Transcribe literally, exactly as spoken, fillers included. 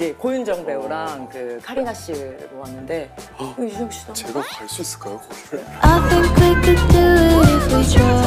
예, 고윤정 배우랑 그 카리나 씨로 왔는데 이거 유정 씨도 제가 갈 수 있을까요, 거기를? I think we could do it if we try.